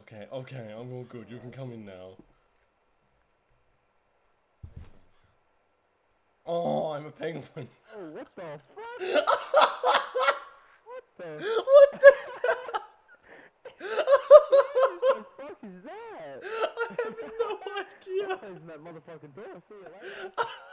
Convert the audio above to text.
Okay, okay, I'm all good. You can come in now. Oh, I'm a penguin. Oh, what the fuck? What the? What the? What the fuck is that? I have no idea. Closing that motherfucking door. See you later.